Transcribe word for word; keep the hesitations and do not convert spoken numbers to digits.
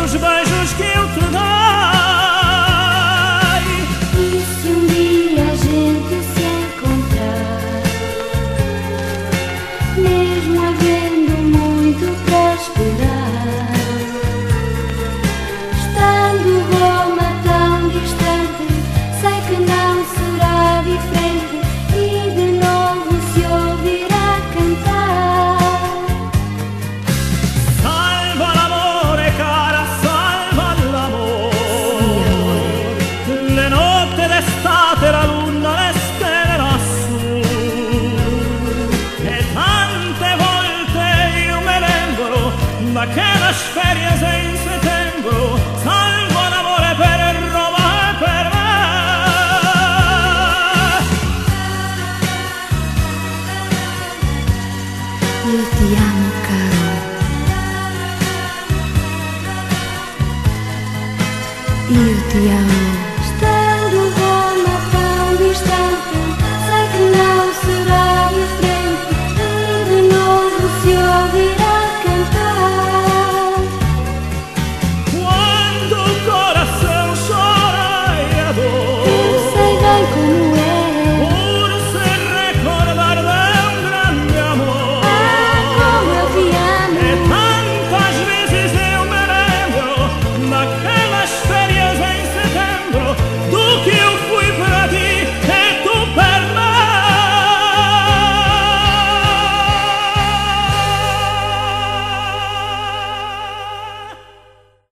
os beijos que eu te dei. E se um dia a gente se encontrar, mesmo havendo muito para esperar, estando Roma tão distante, sei que não será diferente e de novo se ouvirá cantar. Salva l'amore cara, salva l'amore. Le notte d'estate, la luna, le stelle lassù. E tante volte io me vengo da che las ferias in settembre. Salvo l'amore per Roma e per me. Io ti amo, caro. Io ti amo.